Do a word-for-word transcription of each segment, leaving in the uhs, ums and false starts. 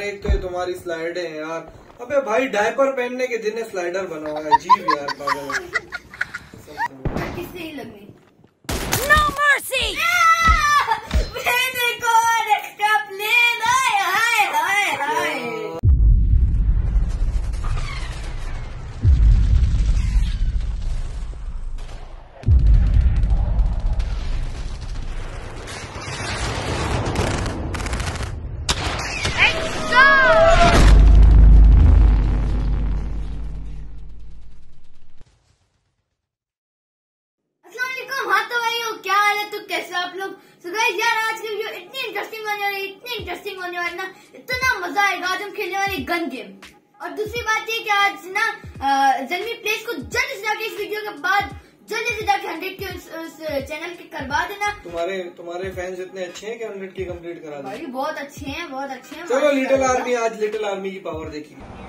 एक तो ये तुम्हारी स्लाइडें हैं यार। अबे भाई डायपर पहनने के दिन स्लाइडर बना हुआ है, अजीब यार पागल। किससे ही लगनी? No mercy! मेरे को एक्स्ट्रा प्लेन, हाय हाय हाय हाय। क्या हाल है? तो कैसे आप लोग? so guys, यार आज की वीडियो इतनी इंटरेस्टिंग होने वाली, इतनी इंटरेस्टिंग होने वाली ना, इतना मजा आएगा। आज हम खेलने वाले गन गेम। और दूसरी बात ये कि आज ना जन्मी प्लेस को जल्दी से जाके इस वीडियो के बाद जल्दी से जाके हंड्रेड के उस, उस चैनल के करवा देना। तुम्हारे तुम्हारे फैंस इतने अच्छे हैं कि हंड्रेड की कंप्लीट करा दें। भाई बहुत अच्छे हैं, बहुत अच्छे हैं। चलो लिटिल आर्मी, आज लिटिल आर्मी की पावर देखिए।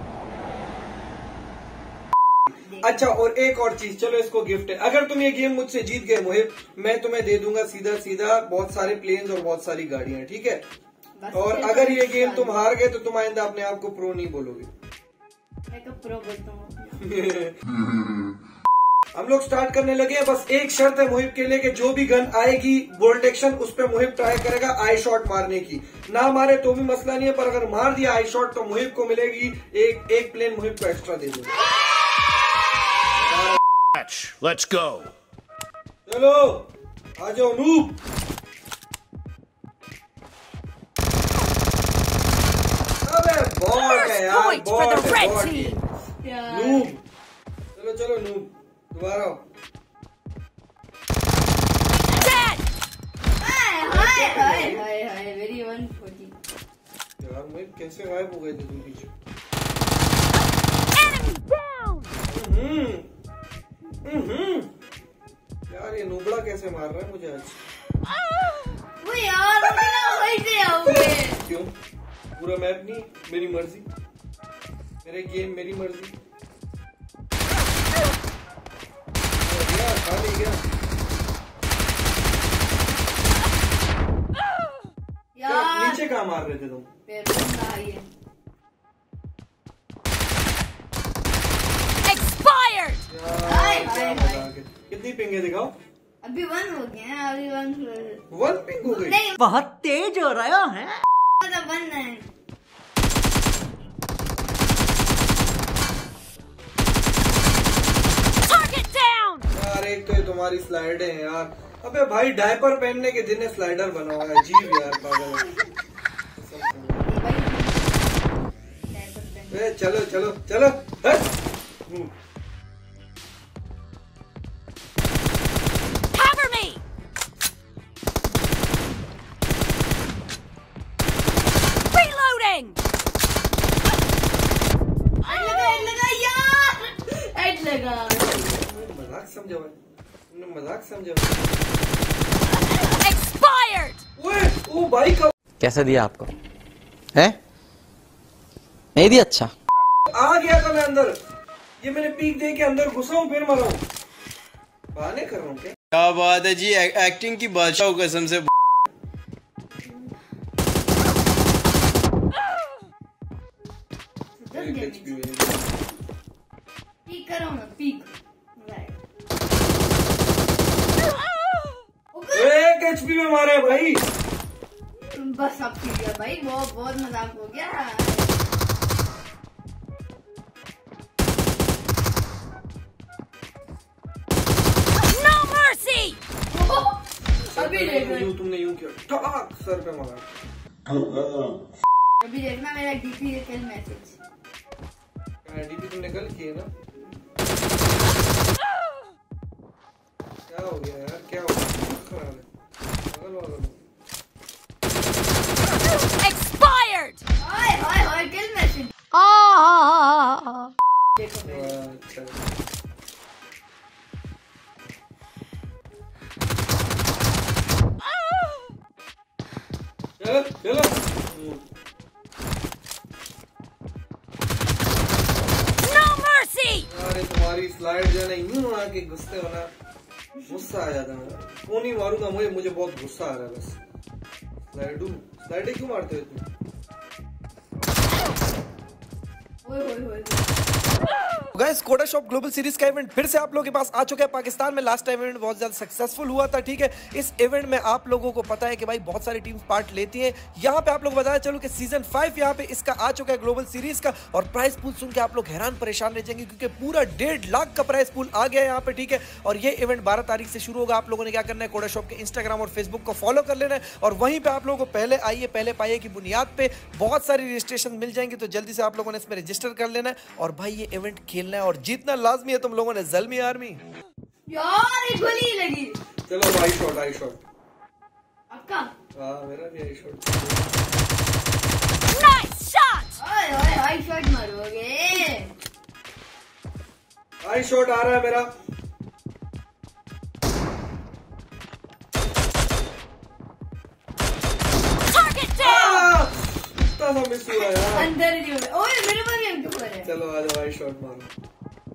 अच्छा और एक और चीज, चलो इसको गिफ्ट है। अगर तुम ये गेम मुझसे जीत गए मोहिब, मैं तुम्हें दे दूंगा सीधा सीधा बहुत सारे प्लेन्स और बहुत सारी गाड़ियां, ठीक है? और अगर ये गेम तुम हार गए तो तुम आइंदा अपने आप को प्रो नहीं बोलोगे। मैं तो प्रो बोलता हूँ। हम लोग स्टार्ट करने लगे हैं। बस एक शर्त है मोहिब के लिए कि जो भी गन आएगी बोल्ट एक्शन, उस पर मोहिब ट्राई करेगा आई शॉट मारने की। ना मारे तो भी मसला नहीं है, पर अगर मार दिया आई शॉट तो मोहिब को मिलेगी एक एक प्लेन, मोहिब को एक्स्ट्रा दे दूंगा। Let's go. चलो आ जाओ नूब। अबे बॉट है यार, बॉट है, बॉट है। नूब, चलो चलो नूब, दोबारा। Hi hi hi hi hi very one forty. यार मैं कैसे गायब हो गए थे तुम पीछे? हम्म हम्म यार ये नूबड़ा कैसे मार रहा है मुझे आज? वो यार वैसे आओगे क्यों? पूरा मैप नहीं, मेरी मर्जी, मेरे गेम मेरी मर्जी। गया खाली गया यार। नीचे कहाँ मार रहे थे तुम? कितनी पिंगे दिखाओ? अभी वन हो गए हैं, अभी वन वन पिंग हो गई। बहुत तेज हो रहा है। मतलब वन है। Target down! यार एक तो ये तुम्हारी स्लाइडें हैं यार। अबे भाई डायपर पहनने के दिन स्लाइडर बना हुआ है, अजीब यार पागल। चलो चलो चलो। Cover me! Reloading! हेड लगा, हेड लगा यार, हेड लगा। मजाक समझा भाई, तुमने मजाक समझा। Expired! ओए ओ भाई का कैसे दिया आपको? है नहीं दिया? अच्छा आ गया था मैं अंदर, ये मैंने पीक दे के अंदर घुसा हूँ फिर मरा हूँ। बहाने कर रहा हूँ क्या? क्या बात है जी, एक्टिंग की बादशाह कसम से। पीक करो ना, पीक। एक एचपी में मारे भाई। बस अब ठीक है भाई, बहुत बहुत मजाक हो गया। No mercy! अभी देखना, यूं तुमने यूं किया, टक सर पे मारा। अभी देखना मेरा डीपी कल मैसेज। डीपी तुमने कल किए ना? क्या हो गया यार, क्या हो गया? पागल हो गया। Expired! हाय हाय हाय कल मैसेज। देखो अच्छा चलो चलो। No mercy! अरे तुम्हारी स्लाइड जो है ना यूं आके घुसते हो ना, गुस्सा आ जाता है। फोन ही मारूंगा, मुझे मुझे बहुत गुस्सा आ रहा है बस। स्लाइडू स्लाइडे क्यों मारते हो तुम? Guys Codashop global series का इवेंट फिर से आप लोगों के पास आ चुका है। पाकिस्तान में लास्ट टाइम इवेंट बहुत ज्यादा सक्सेसफुल हुआ था, ठीक है। इस इवेंट में आप लोगों को पता है कि भाई बहुत सारी टीम्स पार्ट लेती हैं। यहाँ पे आप लोग बताया चलो कि सीजन फाइव यहाँ पे इसका आ चुका है ग्लोबल सीरीज का, और प्राइस पूल सुन के आप लोग हैरान परेशान रह जाएंगे क्योंकि पूरा डेढ़ लाख का प्राइस पूल आ गया है यहाँ पे, ठीक है। और ये इवेंट बारह तारीख से शुरू होगा। आप लोगों ने क्या करना है, कोडा शॉप के इंस्टाग्राम और फेसबुक को फॉलो कर लेना है, और वहीं पे आप लोगों को पहले आइए पहले पाइए की बुनियाद पे बहुत सारी रजिस्ट्रेशन मिल जाएंगी। तो जल्दी से आप लोगों ने इसमें रजिस्टर कर लेना है, और भाई ये इवेंट खेलना है और जीतना लाजमी है तुम लोगों ने। ज़ल्मी आर्मी यार ये गोली लगी। चलो आई शॉट आई शॉट आपका। हाँ मेरा भी आई शॉट। Nice shot! ओए ओए आई शॉट मारोगे। आई शॉट आ रहा है मेरा। Target down! इतना सा मिस हुआ यार। अंदर ही हो। ओए मेरे पास भी एम टू फोर है। चलो आ जाओ आई शॉट मारो।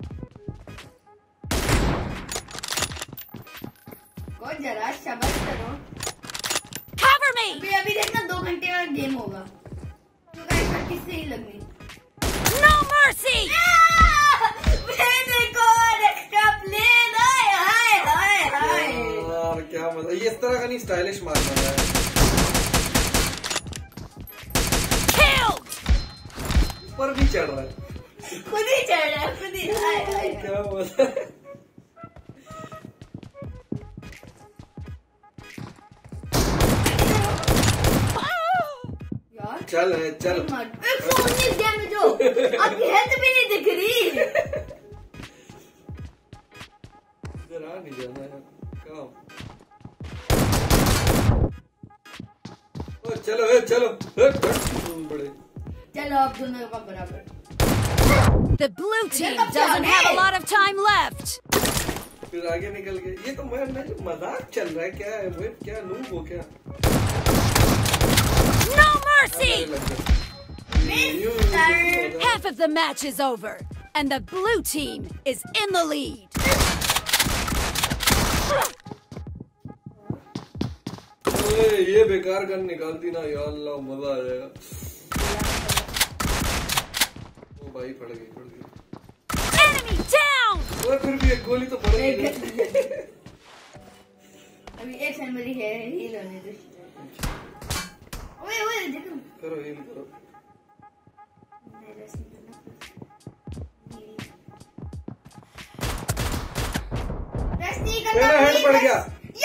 कौन जरा शाबाश करो। Cover me! अभी अभी देखना दो घंटे का गेम होगा। तो गाइस किससे ही लगनी। No mercy! मैंने कौन एक्स्ट्रा प्लेन हाय हाय हाय हाय। यार क्या मजा, ये इस तरह का नहीं स्टाइलिश मारना है। Killed! ऊपर भी चढ़ रहा है, खुद ही चढ़ रहा है खुद ही। हाय हाय क्या मजा है। यार चल है चल। एक सौ उन्नीस डैमेज हो। आपकी हेल्थ भी नहीं दिख रही। इधर आ नहीं जाना है कहाँ। ओ चलो ए चलो ए, बड़े चलो आप दोनों का बराबर। The blue team doesn't have a lot of time left. फिर आगे निकल गए। ये तो मैं मजाक चल रहा है क्या है, वो क्या नूब हो क्या। No mercy! Mister Half of the match is over, and the blue team is in the lead. ओए ये बेकार गन निकालती ना या अल्लाह मजा आ जाएगा। ओ भाई पड़ गई पड़ गई। Enemy down! ओए फिर भी एक गोली तो पड़ गई। अभी एक सेकंड मेरी है हील होने दे। ओए ओए देखो करो हील करो। रेस्ट नहीं करना। मेरा हेड पड़ गया।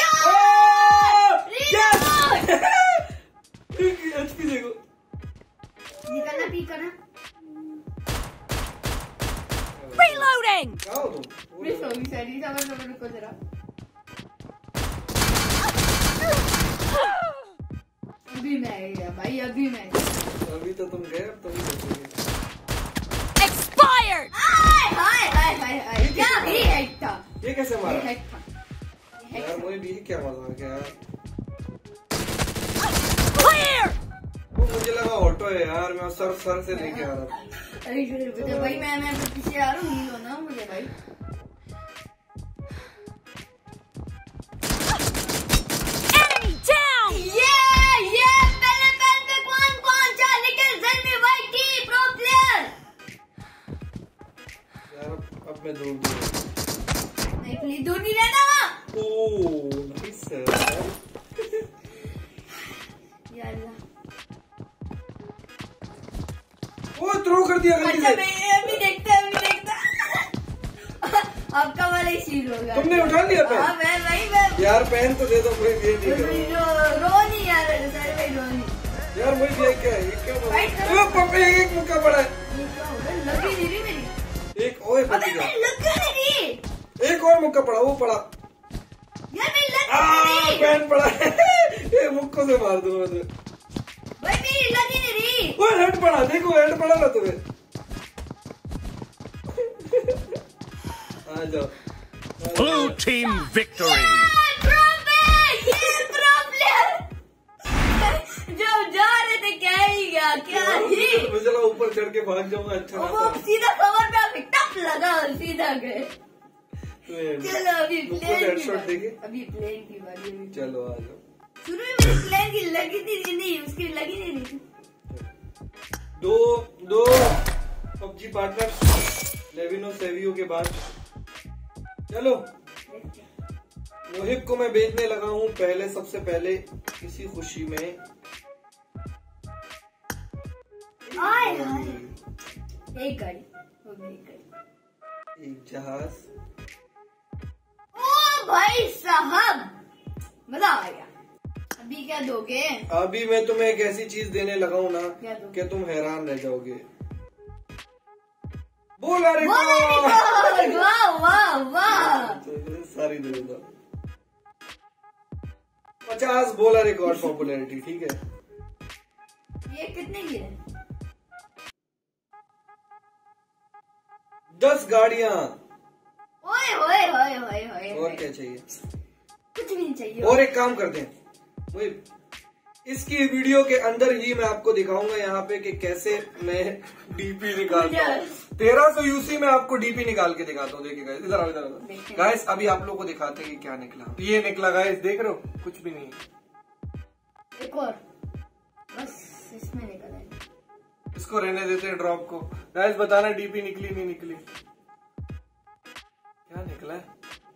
एचपी देखो। निकलना पी करना। Reloading! क्या हो तुम। मिस होगी सर। समझ लो रुको जरा। अभी मैं गया भाई अभी मैं। अभी तो तुम गए, अब तुम ही बचोगे। Expired! हाय हाय हाय हाय हाय क्या ही हेड था। ये कैसे ये मारा हेड था। यार, मुझे भी क्या मजा आ गया। Clear! वो मुझे लगा ऑटो है यार, मैं सर सर से लेके आ रहा था। अरे बेटे भाई मैं मैं तो पीछे आ रहा हूँ। हील होना मुझे भाई। Enemy down! ये ये पहले पहले पे कौन कौन सा लेकिन ज़ल्मी भाई की प्रो प्लेयर। यार अब मैं दूर दूर। नहीं प्लीज दूर नहीं रहना। ओह नाइस है। या अल्लाह। वो थ्रो कर दिया गलती अच्छा से। मैं अभी देखता अभी देखता। आपका वाला ही सीन होगा। तुमने उठा लिया पेन? हाँ मैं भाई मैं यार पेन तो दे दो, कोई ये नहीं करो। रो रो नहीं यार सर भाई रो नहीं। यार मुझे ये क्या है, ये क्या Fight करो। ओ पप्पे एक मुक्का पड़ा है। ये क्या हो रहा है? लगी नहीं रही मेरी। एक ओए बच अबे गया। मेरी लग क्यों नहीं रही? एक और मुक्का पड़ा, वो पड़ा। यार मेरी लग आ क्यों नहीं रही? पेन पड़ा है। ये मुक्कों से मार दूंगा मैं। भाई मेरी लग ही नहीं रही। वो हेड पड़ा, देखो हेड पड़ा ना तुम्हें। आ जाओ। Blue team victory! ये प्रॉब्लम ये प्रॉब्लम। जब जा रहे थे क्या ही गया क्या ही। मुझे लगा ऊपर चढ़ के भाग जाऊंगा। अच्छा वो खासा। सीधा कवर पे आके टप लगा सीधा गए। चलो अभी मुक्को से प्लेन की हेडशॉट बारी। देंगे। अभी प्लेन की बारी अभी। चलो आ जाओ। शुरू में मेरी प्लेन की लगी थी नहीं उसकी लगी नहीं रही। दो दो पबजी पार्टनर लेविनो सेवियो के बाद। चलो मोहिब को मैं भेजने लगा हूँ पहले, सबसे पहले इसी खुशी में। आए हाय, एक गाड़ी, वो भी एक गाड़ी, एक जहाज। ओ भाई साहब मजा आ गया। अभी क्या दोगे? अभी मैं तुम्हें एक ऐसी चीज देने लगा हूँ ना क्या दोगे? कि तुम हैरान रह जाओगे। बोला रे वाह वाह वाह। सारी दे दो। पचास बोला रिकॉर्ड पॉपुलैरिटी, ठीक है। ये कितने की है? दस गाड़ियां। ओए ओए ओए ओए ओए। और क्या चाहिए? कुछ भी नहीं चाहिए। और एक काम करते हैं, इसकी वीडियो के अंदर ही मैं आपको दिखाऊंगा यहाँ पे कि कैसे मैं डीपी निकालता हूँ। तेरह सौ यूसी में आपको डीपी निकाल के दिखाता हूँ। देखिए गाइस, इधर आओ इधर आओ गाइस, अभी आप लोगों को दिखाते हैं कि क्या निकला। ये निकला गाइस, देख रहे हो? कुछ भी नहीं। एक और बस इसमें निकला है। इसको रहने देते हैं ड्रॉप को। गाइस बताना डीपी निकली नहीं निकली। क्या निकला है?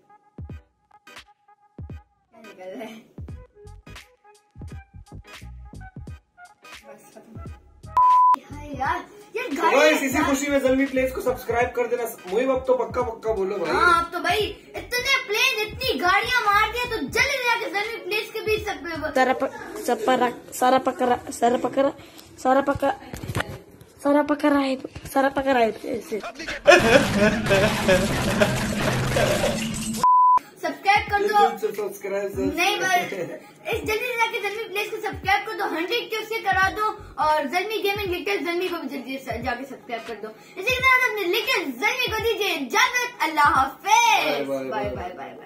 क्या निकल रहा है? बस खत्म। हाय यार, ये गाड़ी गाइस इसी खुशी में ज़ल्मी प्लेस को सब्सक्राइब कर देना। मुझे अब तो पक्का पक्का बोलो भाई। हाँ अब तो भाई इतने प्लेन इतनी गाड़ियां मार दिया तो जल्दी जाके ज़ल्मी प्लेस के बीच सब सारा प, सपरा, सारा पकड़ा सारा पकड़ा सारा पका सारा पकड़ा है सारा पकड़ा है ऐसे। सब्सक्राइब कर दो। सब्सक्राइब नहीं बस इस जल्दी से जाके ज़ल्मी प्लेस को सब्सक्राइब कर दो, हंड्रेड के उससे करा दो और ज़ल्मी गेमिंग लिख कर ज़ल्मी को भी जल्दी से जाके सब्सक्राइब कर दो। इसी के साथ अपने लिख कर ज़ल्मी को दीजिए इजाजत। अल्लाह हाफिज। Bye bye bye bye.